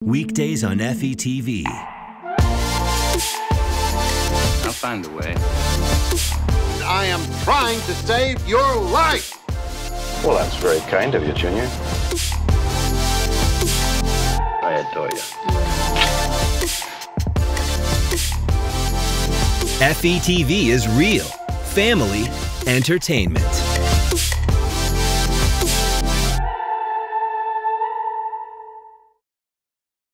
Weekdays on FETV. I'll find a way. I am trying to save your life. Well, that's very kind of you, Junior. I adore you. FETV is real family entertainment.